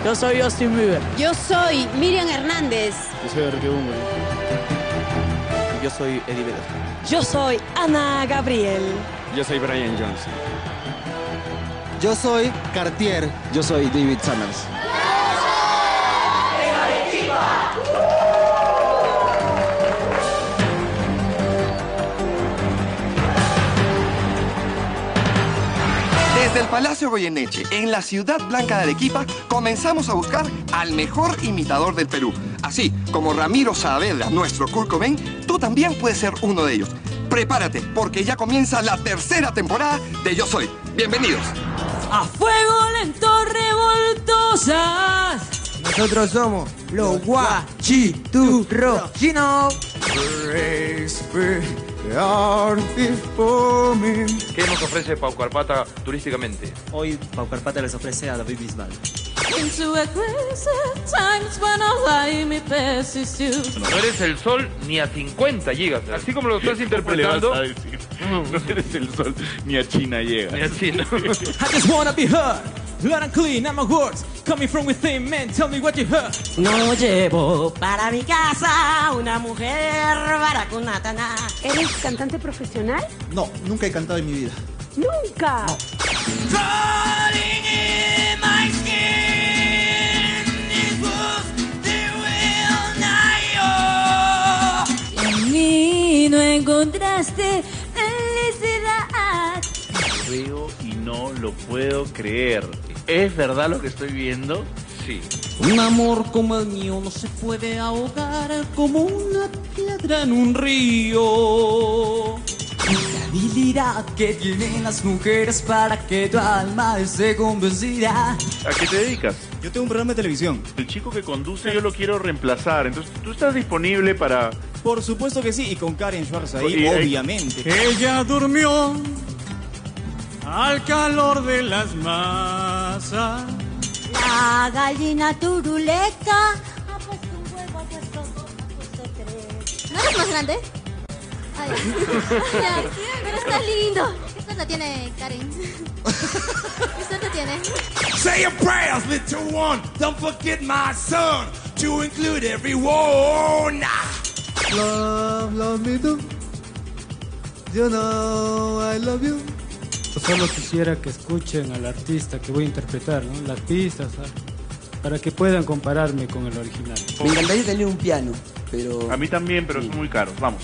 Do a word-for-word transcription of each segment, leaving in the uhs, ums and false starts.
Yo soy Justin Bieber. Yo soy Miriam Hernández. Yo soy Enrique Bunbury. Yo soy Eddie Vedder. Yo soy Ana Gabriel. Yo soy Brian Johnson. Yo soy Cartier. Yo soy David Summers. Desde el Palacio Goyeneche, en la ciudad blanca de Arequipa, comenzamos a buscar al mejor imitador del Perú. Así como Ramiro Saavedra, nuestro Kurt Cobain, tú también puedes ser uno de ellos. Prepárate, porque ya comienza la tercera temporada de Yo Soy. Bienvenidos. A fuego lento revoltosas. Nosotros somos los guachiturros. ¿Qué nos ofrece Paucarpata turísticamente? Hoy Paucarpata les ofrece a David Bisbal. No eres el sol ni a cincuenta llegas. Así como lo estás interpretando. ¿Cómo le vas a decir? No eres el sol, ni a China llegas. Ni a China. I just wanna be heard. Loud and clean, I'm my words. Coming from within, man, tell me what you heard. No llevo para mi casa una mujer baracunatana. ¿Eres cantante profesional? No, nunca he cantado en mi vida. ¡Nunca! No. En mí no encontraste felicidad. Veo y no lo puedo creer. ¿Es verdad lo que estoy viendo? Sí. Un amor como el mío no se puede ahogar como una piedra en un río. La habilidad que tienen las mujeres para que tu alma esté convencida. ¿A qué te dedicas? Yo tengo un programa de televisión. El chico que conduce yo lo quiero reemplazar. Entonces, ¿tú estás disponible para...? Por supuesto que sí, y con Karen Schwartz ahí, Y- obviamente. Ella durmió al calor de las masas. La gallina turuleca ha puesto un huevo, ha puesto dos, ha puesto tres. ¿No eres más grande? Ay, ya, pero está lindo. ¿Qué suerte tiene Karen? ¿Qué suerte tiene? Say your prayers, little one. Don't forget my son. To include everyone. Love, love me too. You know I love you. Solo quisiera que escuchen al artista que voy a interpretar, ¿no? Las pistas, ¿sabes? Para que puedan compararme con el original. Me encantaría tener un piano, pero... A mí también, pero son muy caros. Vamos.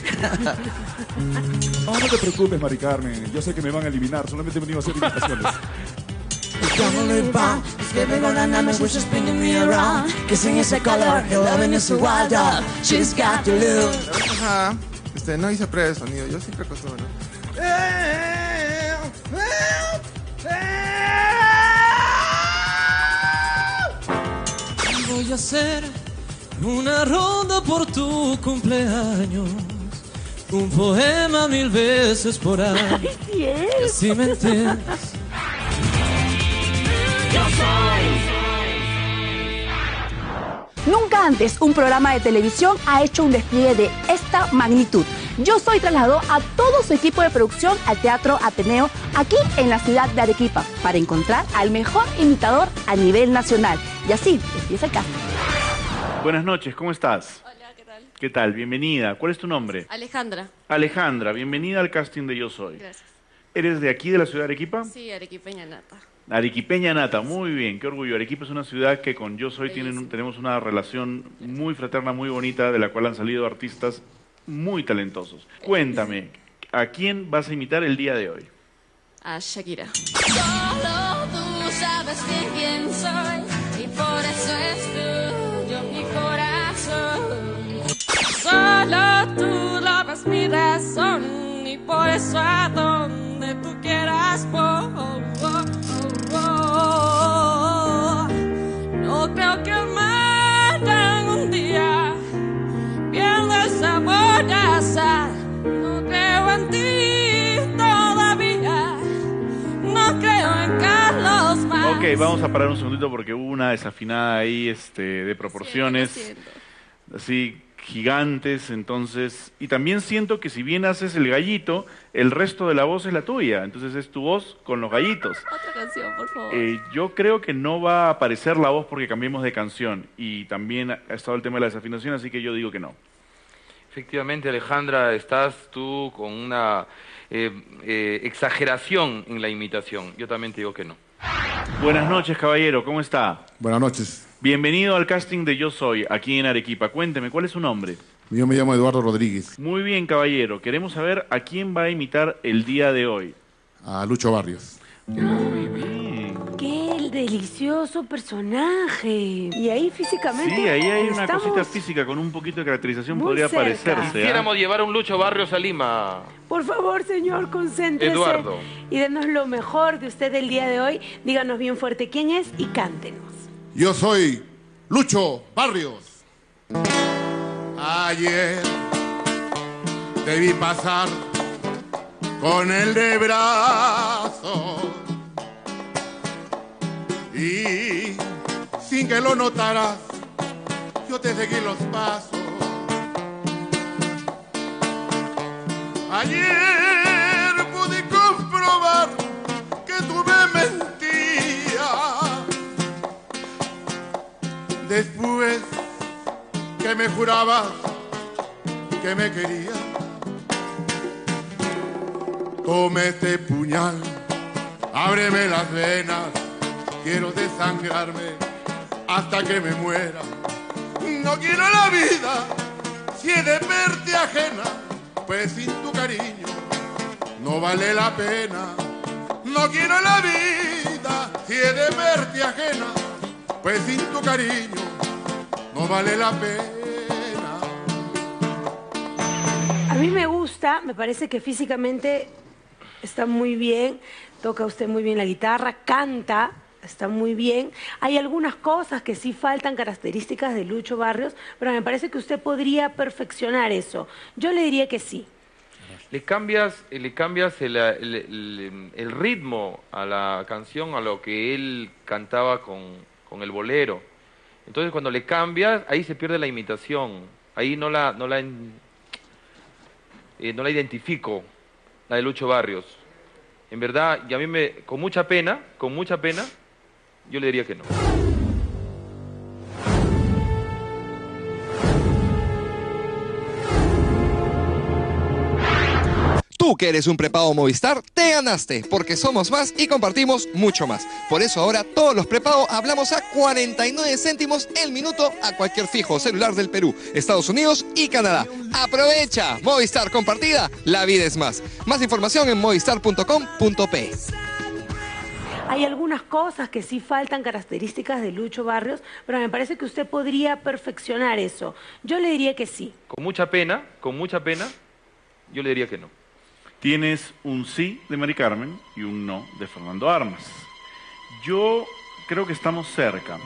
No, no te preocupes, Mari Carmen. Yo sé que me van a eliminar. Solamente he venido a hacer imitaciones. Ajá. Este, no hice prueba de sonido. Yo siempre acostumbro, ¿no? Voy a hacer una ronda por tu cumpleaños. Un poema mil veces por año. Si me entiendes. Nunca antes un programa de televisión ha hecho un despliegue de esta magnitud. Yo Soy trasladó a todo su equipo de producción al Teatro Ateneo, aquí en la ciudad de Arequipa, para encontrar al mejor imitador a nivel nacional. Y así empieza el casting. Buenas noches, ¿cómo estás? Hola, ¿qué tal? ¿Qué tal? Bienvenida. ¿Cuál es tu nombre? Alejandra. Alejandra, bienvenida al casting de Yo Soy. Gracias. ¿Eres de aquí, de la ciudad de Arequipa? Sí, arequipeña nata. Arequipeña nata, muy bien, qué orgullo. Arequipa es una ciudad que con Yo Soy tienen, un- tenemos una relación muy fraterna, muy bonita, de la cual han salido artistas muy talentosos. Cuéntame, ¿a quién vas a imitar el día de hoy? A Shakira. Solo tú sabes bien quién soy y por eso es tuyo mi corazón. Solo tú lavas mi razón y por eso a donde tú quieras voy. No creo que mañana un día pierda el sabor a sal. No creo en ti todavía. No creo en Carlos más. Ok, vamos a parar un segundito porque hubo una desafinada ahí este, de proporciones. Sí, lo siento. Así, gigantes, entonces, y también siento que si bien haces el gallito, el resto de la voz es la tuya, entonces es tu voz con los gallitos. Otra canción, por favor. Eh, yo creo que no va a aparecer la voz porque cambiemos de canción, y también ha estado el tema de la desafinación, así que yo digo que no. Efectivamente, Alejandra, estás tú con una eh, eh, exageración en la imitación. Yo también te digo que no. Buenas noches, caballero, ¿cómo está? Buenas noches. Bienvenido al casting de Yo Soy, aquí en Arequipa. Cuénteme, ¿cuál es su nombre? Yo me llamo Eduardo Rodríguez. Muy bien, caballero. Queremos saber a quién va a imitar el día de hoy. A Lucho Barrios. Muy bien. Qué delicioso personaje. Y ahí físicamente Sí, ahí hay una estamos cosita física con un poquito de caracterización, muy podría cerca. parecerse. ¿ah? Quisiéramos llevar a un Lucho Barrios a Lima. Por favor, señor, concéntrese. Eduardo. Y denos lo mejor de usted el día de hoy. Díganos bien fuerte quién es y cántenos. Yo soy Lucho Barrios. Ayer te vi pasar con el de brazo y sin que lo notaras yo te seguí los pasos. Ayer pude comprobar que tú me mentías. Después que me jurabas que me querías, toma este puñal, ábreme las venas, quiero desangrarme hasta que me muera. No quiero la vida si he de verte ajena, pues sin tu cariño no vale la pena. No quiero la vida si he de verte ajena, pues sin tu cariño no vale la pena. A mí me gusta, me parece que físicamente está muy bien, toca usted muy bien la guitarra, canta, está muy bien. Hay algunas cosas que sí faltan, características de Lucho Barrios, pero me parece que usted podría perfeccionar eso. Yo le diría que sí. Le cambias, le cambias el, el, el, el ritmo a la canción, a lo que él cantaba con, con el bolero. Entonces cuando le cambias, ahí se pierde la imitación. Ahí no la, no la, eh, no la identifico, la de Lucho Barrios. En verdad, y a mí me, con mucha pena, con mucha pena, yo le diría que no. Tú que eres un prepago Movistar, te ganaste, porque somos más y compartimos mucho más. Por eso ahora todos los prepagos hablamos a cuarenta y nueve céntimos el minuto a cualquier fijo celular del Perú, Estados Unidos y Canadá. ¡Aprovecha! Movistar compartida, la vida es más. Más información en movistar punto com punto pe. Hay algunas cosas que sí faltan, características de Lucho Barrios, pero me parece que usted podría perfeccionar eso. Yo le diría que sí. Con mucha pena, con mucha pena, yo le diría que no. Tienes un sí de Mari Carmen y un no de Fernando Armas. Yo creo que estamos cerca.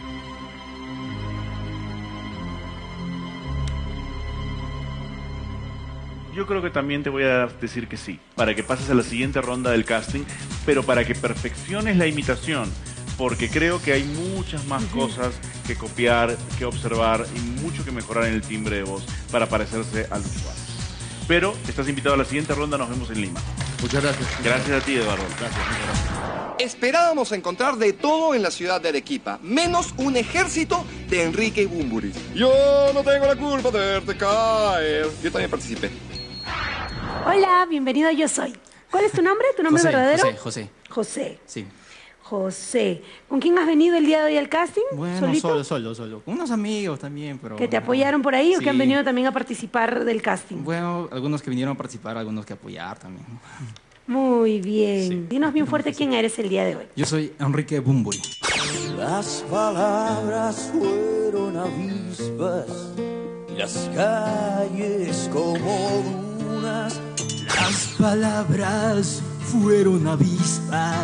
Yo creo que también te voy a decir que sí, para que pases a la siguiente ronda del casting, pero para que perfecciones la imitación, porque creo que hay muchas más cosas que copiar, que observar y mucho que mejorar en el timbre de voz para parecerse al usuario. Pero estás invitado a la siguiente ronda, nos vemos en Lima. Muchas gracias. Gracias a ti, Eduardo. Gracias, muchas gracias. Esperábamos encontrar de todo en la ciudad de Arequipa, menos un ejército de Enrique Bunbury. Yo no tengo la culpa de verte caer. Yo también participé. Hola, bienvenido a Yo Soy. ¿Cuál es tu nombre? ¿Tu nombre José, verdadero? José, José. José. Sí. José. ¿Con quién has venido el día de hoy al casting? Bueno, ¿Solito? solo, solo, solo. Con unos amigos también, pero... ¿Que te apoyaron por ahí o Sí. que han venido también a participar del casting? Bueno, algunos que vinieron a participar, algunos que apoyar también. Muy bien. Dinos bien fuerte quién eres el día de hoy. Yo soy Enrique Bunbury. Las palabras fueron avispas, las calles como dunas. Las palabras fueron avispas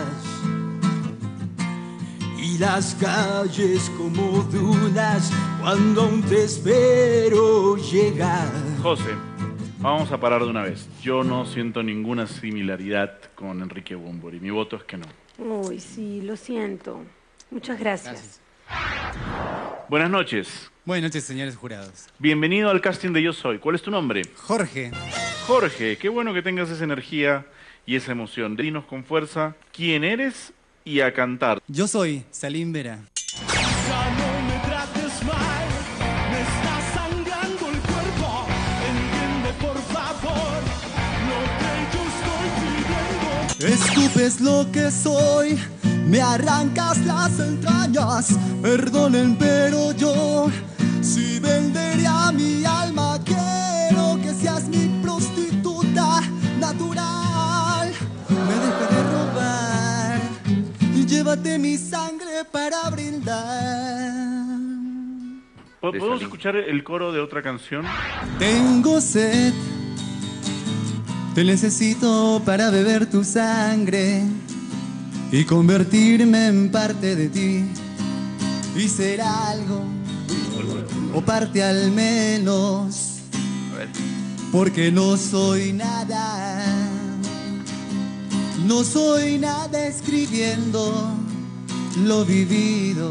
y las calles como dunas cuando aún te espero llegar. José, vamos a parar de una vez. Yo no siento ninguna similaridad con Enrique Bunbury. Mi voto es que no. Uy, sí, lo siento. Muchas gracias. Buenas noches. Buenas noches, señores jurados. Bienvenido al casting de Yo Soy. ¿Cuál es tu nombre? Jorge. Jorge, qué bueno que tengas esa energía y esa emoción. Dinos con fuerza quién eres y a cantar. Yo soy Salim Vera. Ya no me trates mal, me está sangrando el cuerpo. Entiende por favor lo que yo estoy pidiendo. Escupes lo que soy, me arrancas las entrañas. Perdonen, pero yo si vendería mi alma. Quiero que seas mi prostituta natural. Me dejaré de robar y llévate mi sangre para brindar. ¿Podemos escuchar el coro de otra canción? Tengo sed, te necesito para beber tu sangre y convertirme en parte de ti y ser algo, o parte al menos, porque no soy nada, no soy nada escribiendo lo vivido,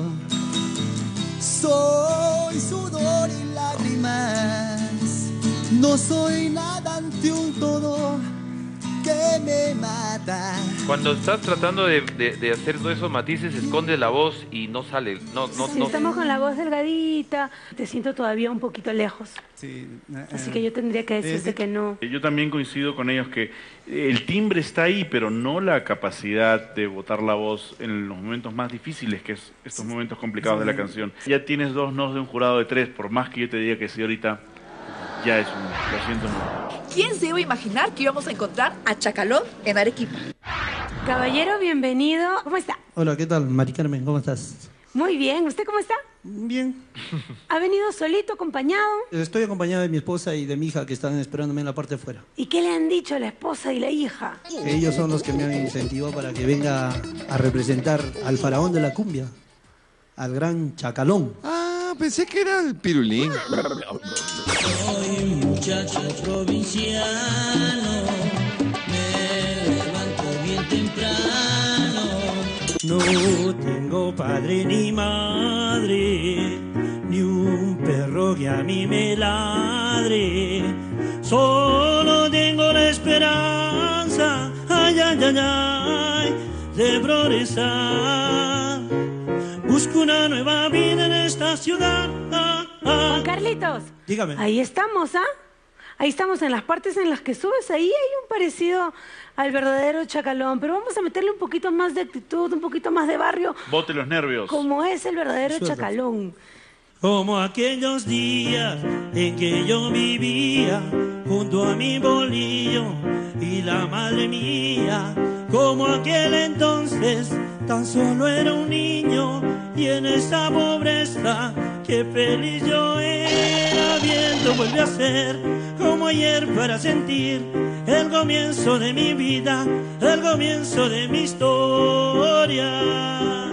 soy sudor y lágrimas, no soy nada ante un todo que me mata. Cuando estás tratando de, de, de hacer todos esos matices, escondes la voz y no sale. No, no, Sí, no. estamos con la voz delgadita, te siento todavía un poquito lejos. Sí, Así que yo tendría que decirte que no. Yo también coincido con ellos que el timbre está ahí, pero no la capacidad de botar la voz en los momentos más difíciles, que es estos momentos complicados de la canción. Ya tienes dos nos de un jurado de tres, por más que yo te diga que sí ahorita, ya es un... Lo siento mucho. ¿Quién se iba a imaginar que íbamos a encontrar a Chacalón en Arequipa? Caballero, bienvenido. ¿Cómo está? Hola, ¿qué tal? Mari Carmen, ¿cómo estás? Muy bien. ¿Usted cómo está? Bien. ¿Ha venido solito, acompañado? Estoy acompañado de mi esposa y de mi hija que están esperándome en la parte de afuera. ¿Y qué le han dicho la esposa y la hija? Ellos son los que me han incentivado para que venga a representar al faraón de la cumbia, al gran Chacalón. Ah, pensé que era el pirulín. Soy muchacho provinciano, me levanto bien temprano. No tengo padre ni madre, ni un perro que a mí me ladre. Solo tengo la esperanza, ay, ay, ay, ay, de progresar. Busco una nueva vida en esta ciudad. Juan Carlitos. Dígame. Ahí estamos, ¿ah? Ahí estamos en las partes en las que subes. Ahí hay un parecido al verdadero Chacalón. Pero vamos a meterle un poquito más de actitud, un poquito más de barrio. Bote los nervios. Como es el verdadero Suelta. Chacalón. Como aquellos días en que yo vivía junto a mi bolillo y la madre mía. Como aquel entonces tan solo era un niño y en esa pobreza qué feliz yo era. Viento vuelve a ser como ayer para sentir el comienzo de mi vida, el comienzo de mi historia.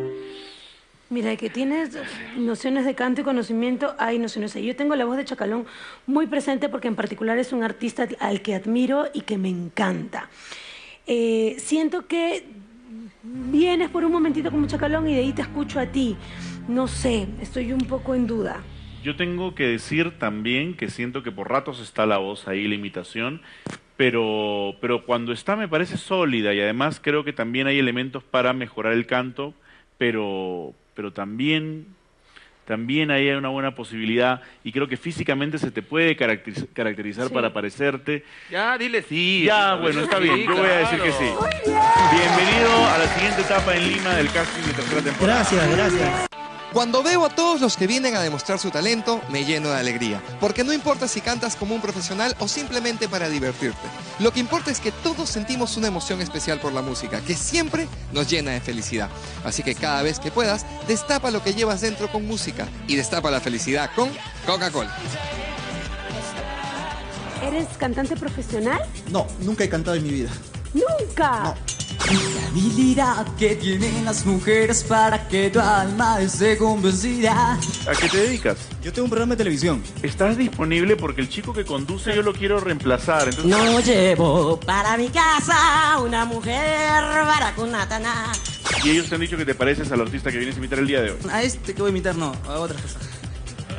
Mira, que tienes nociones de canto y conocimiento, hay nociones ahí. Yo tengo la voz de Chacalón muy presente porque en particular es un artista al que admiro y que me encanta. Eh, siento que vienes por un momentito como Chacalón y de ahí te escucho a ti. No sé, estoy un poco en duda. Yo tengo que decir también que siento que por ratos está la voz ahí, la imitación, pero, pero cuando está me parece sólida y además creo que también hay elementos para mejorar el canto, pero, pero también, también ahí hay una buena posibilidad y creo que físicamente se te puede caracteriz- caracterizar Sí. para parecerte. Ya, dile sí. Ya, A bueno, ver, está sí, bien, yo voy a decir claro. que sí. Bienvenido a la siguiente etapa en Lima del casting de tercera temporada. Gracias, gracias. Cuando veo a todos los que vienen a demostrar su talento, me lleno de alegría. Porque no importa si cantas como un profesional o simplemente para divertirte. Lo que importa es que todos sentimos una emoción especial por la música, que siempre nos llena de felicidad. Así que cada vez que puedas, destapa lo que llevas dentro con música y destapa la felicidad con Coca-Cola. ¿Eres cantante profesional? No, nunca he cantado en mi vida. ¡Nunca! La habilidad que tienen las mujeres para que tu alma esté convencida. ¿A qué te dedicas? Yo tengo un programa de televisión. ¿Estás disponible? Porque el chico que conduce yo lo quiero reemplazar. Entonces... No llevo para mi casa una mujer baracunatana. Y ellos te han dicho que te pareces al artista que vienes a imitar el día de hoy. A este que voy a imitar, no, a otra cosa.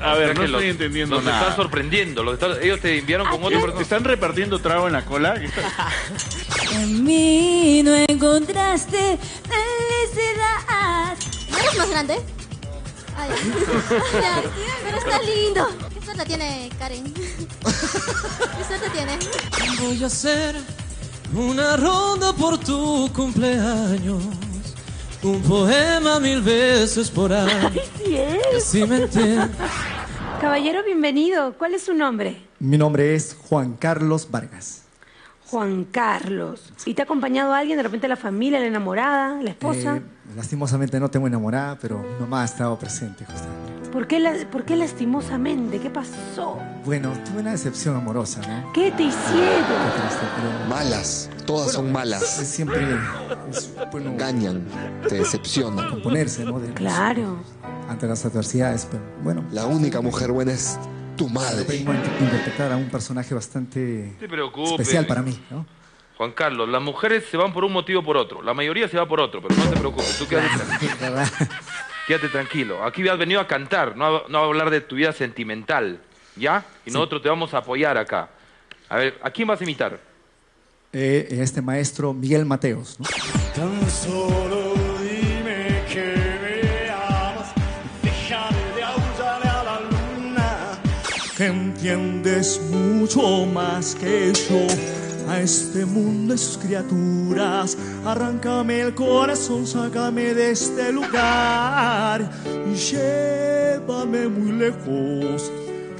A ver, O sea no que estoy los- entendiendo los nada. están sorprendiendo. Los están- ellos te enviaron con otro ¿Te persona. están repartiendo trago en la cola? ¿Qué está- En mí no encontraste felicidad. ¿No eres más grande? Ah, ya. Ya, pero está lindo. ¿Qué suerte tiene Karen? ¿Qué suerte tiene? Voy a hacer una ronda por tu cumpleaños, un poema mil veces por año. Sí es. Que si me entiendes. Caballero, bienvenido. ¿Cuál es su nombre? Mi nombre es Juan Carlos Vargas. Juan Carlos. ¿Y te ha acompañado alguien, de repente la familia, la enamorada, la esposa? Eh, lastimosamente no tengo enamorada, pero mi mamá ha estado presente justamente. ¿Por qué, la- ¿Por qué lastimosamente? ¿Qué pasó? Bueno, tuve una decepción amorosa, ¿no? ¿Qué te hicieron? Qué triste, pero... Malas, todas son malas. Es siempre es, bueno, Engañan, te decepcionan. componerse, ¿no? De- Claro. ante las adversidades, pero bueno. La única mujer buena es tu madre. Vengo a inter- interpretar a un personaje bastante No te preocupes. especial para mí, ¿no? Juan Carlos, las mujeres se van por un motivo o por otro. La mayoría se va por otro, pero no te preocupes. Tú quédate tranquilo. Quédate tranquilo. Aquí has venido a cantar, no a, no a hablar de tu vida sentimental. ¿Ya? Y nosotros te vamos a apoyar acá. A ver, ¿a quién vas a imitar? Eh, este maestro Miguel Mateos, ¿no? Tan solo dime que me amas, déjame de aullarle a la luna. Que entiendes mucho más que yo a este mundo y sus criaturas. Arráncame el corazón, sácame de este lugar y llévame muy lejos,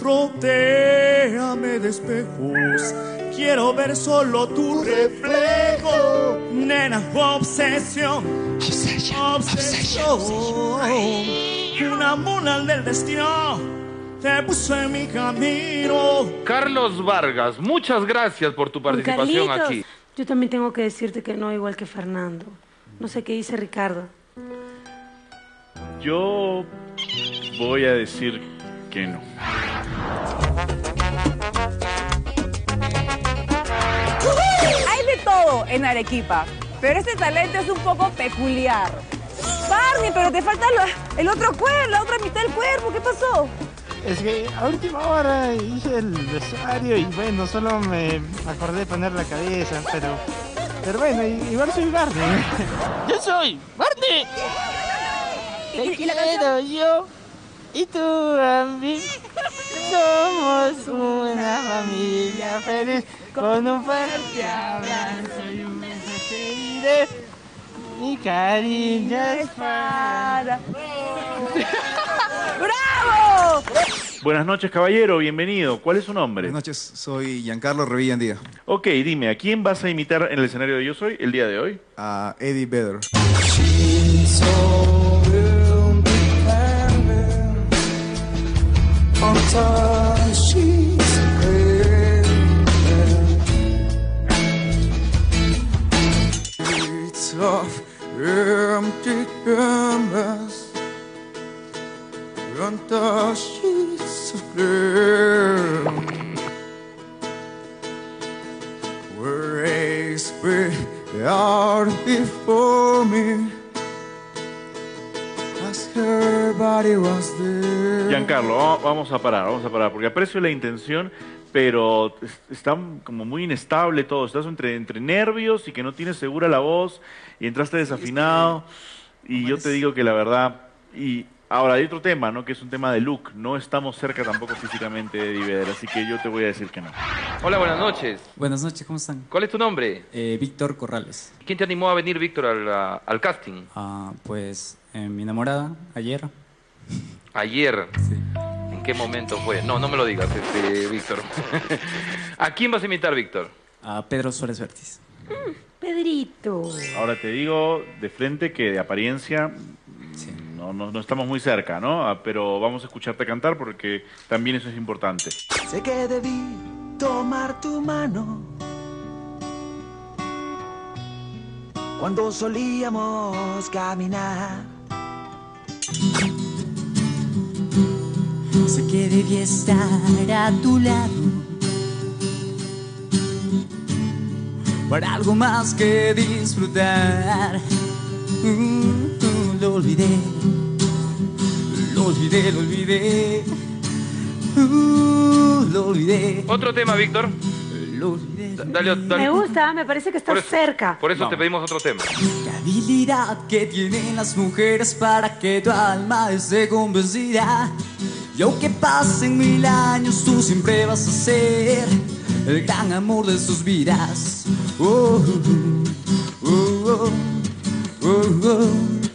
rodéame de espejos. Quiero ver solo tu reflejo, nena, obsesión, obsesión. Una mula del destino te puso en mi camino. Carlos Vargas, muchas gracias por tu Juan participación Carlitos, aquí. yo también tengo que decirte que no igual que Fernando. No sé qué dice Ricardo. Yo voy a decir que no. Hay de todo en Arequipa, pero este talento es un poco peculiar. Barney, pero te falta la- el otro cuerpo, la otra mitad del cuerpo. ¿Qué pasó? Es que a última hora hice el vestuario y bueno, solo me acordé de poner la cabeza, pero... Pero bueno, igual soy Barney. Yo soy Barney. Te quiero yo y tú a mí. Somos una familia feliz con un fuerte abrazo y un beso te diré. Mi cariño es para... ¡Bravo! Buenas noches, caballero, bienvenido. ¿Cuál es su nombre? Buenas noches, soy Giancarlo Revilla Andía. Ok, dime, ¿a quién vas a imitar en el escenario de Yo Soy el día de hoy? A Eddie Vedder. Of empty canvas on the sheets of blue, where a spring out before me, as her body was there. Giancarlo, va- vamos a parar, vamos a parar, porque aprecio la intención, pero es- está como muy inestable todo. Estás entre, entre nervios y que no tienes segura la voz, y entraste desafinado, y yo te digo que la verdad... y ahora hay otro tema, ¿no? Que es un tema de look. No estamos cerca tampoco físicamente de Eddie Vedder, así que yo te voy a decir que no. Hola, buenas noches. Buenas noches, ¿cómo están? ¿Cuál es tu nombre? Eh, Víctor Corrales. ¿Quién te animó a venir, Víctor, al, a- al casting? Ah, pues eh, mi enamorada, ayer. Ayer. ¿En qué momento fue? No, no me lo digas, este, Víctor. ¿A quién vas a imitar, Víctor? A Pedro Suárez Vértiz. Pedrito. Ahora te digo de frente que de apariencia no, no, no estamos muy cerca, ¿no? Ah, pero vamos a escucharte cantar porque también eso es importante. Sé que debí tomar tu mano cuando solíamos caminar. Sé que debí estar a tu lado para algo más que disfrutar. Mm, mm, lo olvidé, lo olvidé, lo olvidé. Uh, lo olvidé. Otro tema, Víctor. Dale, dale. Me gusta, me parece que está Por eso- cerca. Por eso te pedimos otro tema. La habilidad que tienen las mujeres para que tu alma esté convencida. Y aunque pasen mil años, tú siempre vas a ser el gran amor de sus vidas. Oh, oh, oh, oh, oh,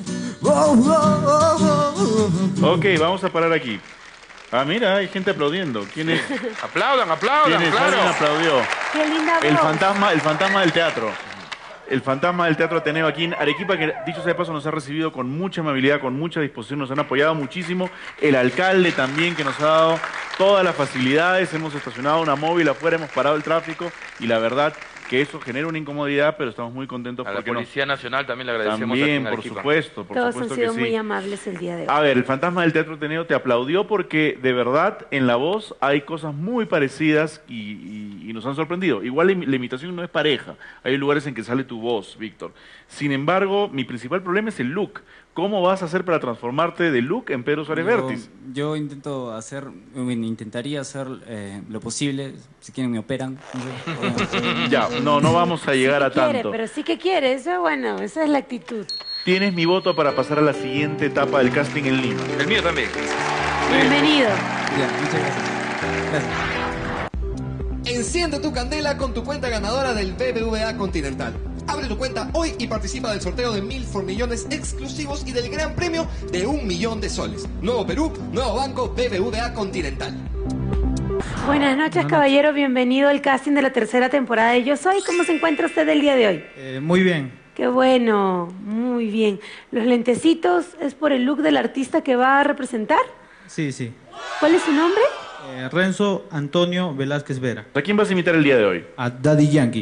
oh, oh, oh. Ok, vamos a parar aquí. Ah, mira, hay gente aplaudiendo. ¿Quién es? Aplaudan, aplaudan, ¿Quién es? claro. Alguien aplaudió. Qué linda El voz. fantasma, el fantasma del teatro. El fantasma del Teatro Ateneo aquí en Arequipa, que dicho sea de paso nos ha recibido con mucha amabilidad, con mucha disposición, nos han apoyado muchísimo. El alcalde también, que nos ha dado todas las facilidades. Hemos estacionado una móvil afuera, hemos parado el tráfico y la verdad que eso genera una incomodidad, pero estamos muy contentos A la porque nos- Policía Nacional también le agradecemos. aquí También, en por Arequipa. supuesto, por Todos supuesto han sido que muy sí. amables el día de hoy. A ver, el fantasma del Teatro Ateneo te aplaudió porque de verdad en la voz hay cosas muy parecidas y, y- y nos han sorprendido. Igual la, imi- la imitación no es pareja, hay lugares en que sale tu voz, Víctor. Sin embargo, mi principal problema es el look. ¿Cómo vas a hacer para transformarte de look en Pedro Suárez Yo, Vértiz? yo intento hacer, bueno, intentaría hacer eh, lo posible. Si quieren me operan. no sé. Ya, no, no vamos a llegar a Quiere, tanto. pero sí que quiere, eso bueno, esa es la actitud. Tienes mi voto para pasar a la siguiente etapa del casting en Lima. El mío también. Bienvenido. Ya, muchas gracias. Gracias. Enciende tu candela con tu cuenta ganadora del B B V A Continental. Abre tu cuenta hoy y participa del sorteo de mil formillones exclusivos y del gran premio de un millón de soles. Nuevo Perú, nuevo banco B B V A Continental. Buenas noches, caballero. Bienvenido al casting de la tercera temporada de Yo Soy. ¿Cómo se encuentra usted el día de hoy? Eh, muy bien. Qué bueno, muy bien. ¿Los lentecitos es por el look del artista que va a representar? Sí, sí. ¿Cuál es su nombre? Eh, Renzo Antonio Velázquez Vera. ¿A quién vas a imitar el día de hoy? A Daddy Yankee.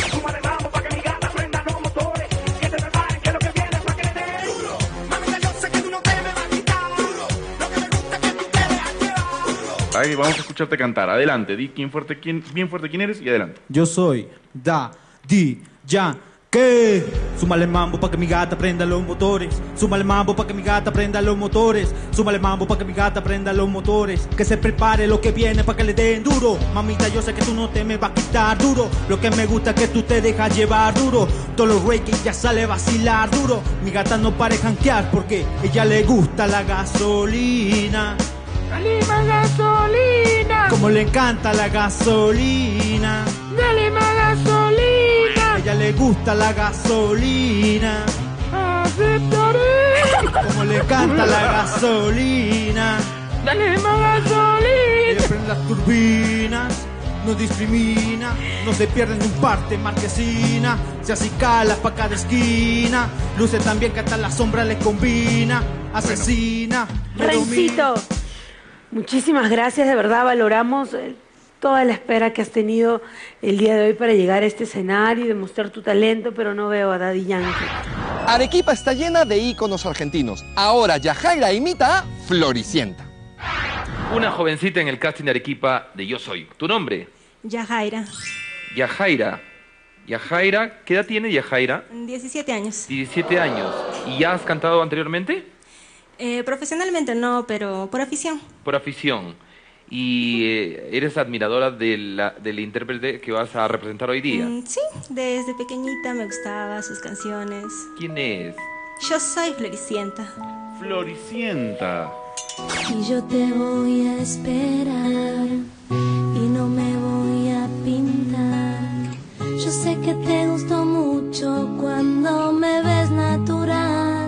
Ahí vamos a escucharte cantar. Adelante, di quién fuerte, quién, bien fuerte quién eres y adelante. Yo soy Daddy Yankee. Súmale mambo pa' que mi gata prenda los motores. Súmale mambo pa' que mi gata prenda los motores. Súmale mambo pa' que mi gata prenda los motores. Que se prepare lo que viene pa' que le den duro. Mamita, yo sé que tú no te me vas a quitar duro. Lo que me gusta es que tú te dejas llevar duro. Todos los rey que ya sale a vacilar duro. Mi gata no pare janquear porque ella le gusta la gasolina. Dale más gasolina. Como le encanta la gasolina. Dale más gasolina. A ella le gusta la gasolina. Aceptaré. Como le encanta la gasolina. Dale más Ella gasolina. prende las turbinas. No discrimina. No se pierden un parte marquesina. Se acicala pa' cada esquina. Luce tan bien que hasta la sombra le combina. Asesina. me Rencito, muchísimas gracias, de verdad valoramos eh, toda la espera que has tenido el día de hoy para llegar a este escenario y demostrar tu talento, pero no veo a Daddy Yankee. Arequipa está llena de íconos argentinos. Ahora Yajaira imita a Floricienta. Una jovencita en el casting de Arequipa de Yo Soy. ¿Tu nombre? Yajaira, Yajaira. Yajaira, ¿qué edad tiene Yajaira? diecisiete años. diecisiete años. ¿Y ya has cantado anteriormente? Eh, profesionalmente no, pero por afición. Por afición. ¿Y eh, eres admiradora de la, del intérprete que vas a representar hoy día? Mm, sí, desde pequeñita me gustaba sus canciones. ¿Quién es? Yo soy Floricienta. Floricienta. Y yo te voy a esperar y no me voy a pintar. Yo sé que te gustó mucho cuando me ves natural.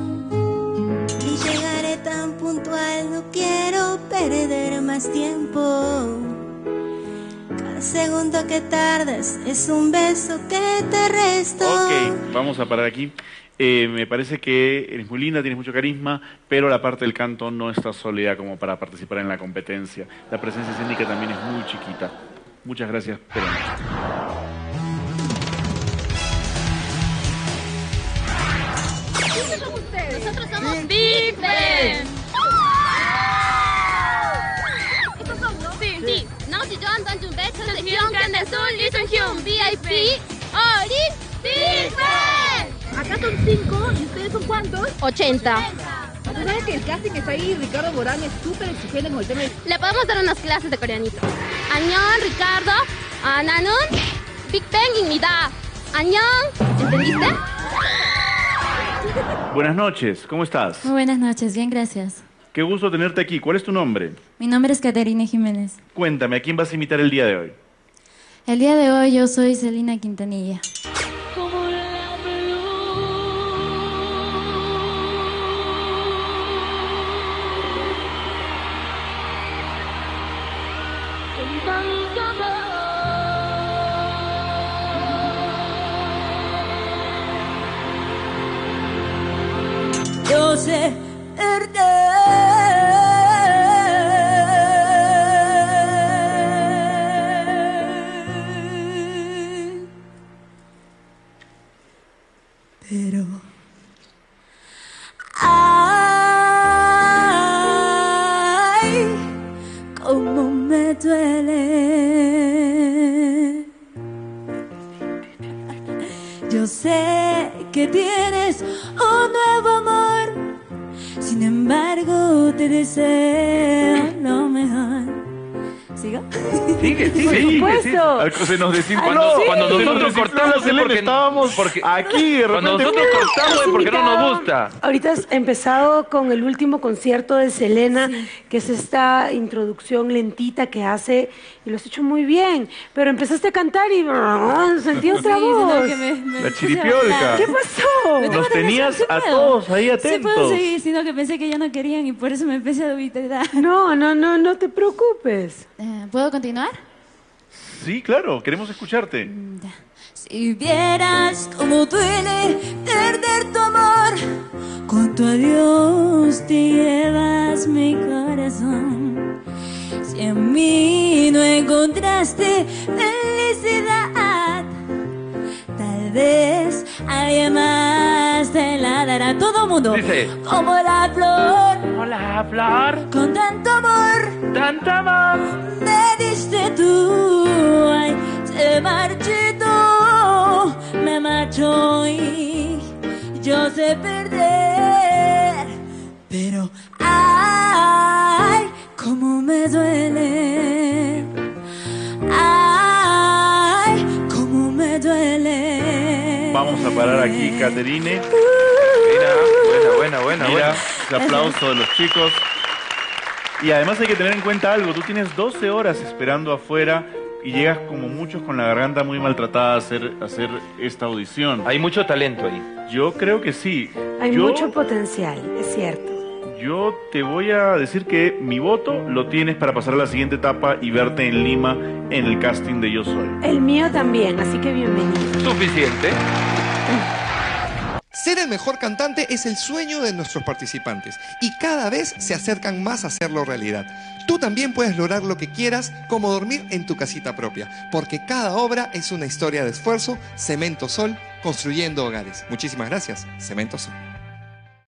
Y llegaré tan puntual, no quiero perder más tiempo. Cada segundo que tardas es un beso que te resto. Ok, vamos a parar aquí. Eh, me parece que eres muy linda, tienes mucho carisma, pero la parte del canto no está sólida como para participar en la competencia. La presencia escénica también es muy chiquita. Muchas gracias, pero no. ¿Quiénes son ustedes? Nosotros somos Big Ben. ¿Estos son, no? Sí, sí. No, si yo ando en un beso, sección Grande Azul, Listen Hyun, V I P, Ori, Big Ben. Acá son cinco, ¿y ustedes son cuántos? ochenta. Tú sabes que el casting que está ahí, Ricardo Morán, es súper exigente con el tema de... Le podemos dar unas clases de coreanito. Annyeong, Ricardo. Ah, 나는 빅뱅입니다. Annyeong. ¿Entendiste? Buenas noches, ¿cómo estás? Muy buenas noches, bien, gracias. Qué gusto tenerte aquí. ¿Cuál es tu nombre? Mi nombre es Caterina Jiménez. Cuéntame, ¿a quién vas a imitar el día de hoy? El día de hoy yo soy Celina Quintanilla. Yo sé perder, pero ay, cómo me duele. Yo sé que tienes un nuevo amor, sin embargo te deseo lo mejor. ¿Sigo? Sigue, sigue, Por sigue, supuesto. sigue. Se nos desinfló. Cuando, Sí, cuando se nos nosotros desinfló cortamos la Selena, es porque estábamos porque aquí de cuando repente. nosotros cortamos es porque no nos gusta. Ahorita has empezado con el último concierto de Selena, que es esta introducción lentita que hace, y lo has hecho muy bien, pero empezaste a cantar y brrr, sentí otra Sí, voz. sino que me- me La puse a chiripiolca. bailar. ¿Qué pasó? Me tengo Nos que tenías regresar, a ¿sí puedo? todos ahí Sí puedo atentos. seguir, sino que pensé que ya no querían y por eso me empecé a dubitar. No, no, no, no te preocupes. Eh, ¿Puedo continuar? Sí, claro, queremos escucharte. Si vieras cómo duele perder tu amor, con tu adiós te llevas mi corazón. Si en mí no encontraste felicidad, tal vez haya más te la dará todo mundo. Dice. Como la flor, Hola, Flor. con tanto amor, Tanto amor. me diste tú, ay, se marchito, me marchó y yo sé perder, pero ay, cómo me duele, ay, cómo me duele. Vamos a parar aquí, Caterine. Mira, buena, buena, buena, Mira, buena. el aplauso de los chicos. Y además hay que tener en cuenta algo, tú tienes doce horas esperando afuera y llegas como muchos con la garganta muy maltratada a hacer, a hacer esta audición. Hay mucho talento ahí. Yo creo que sí. Hay Yo- mucho potencial, es cierto. Yo te voy a decir que mi voto lo tienes para pasar a la siguiente etapa y verte en Lima en el casting de Yo Soy. El mío también, así que bienvenido. Suficiente. Ser el mejor cantante es el sueño de nuestros participantes y cada vez se acercan más a hacerlo realidad. Tú también puedes lograr lo que quieras, como dormir en tu casita propia, porque cada obra es una historia de esfuerzo. Cemento Sol, construyendo hogares. Muchísimas gracias, Cemento Sol.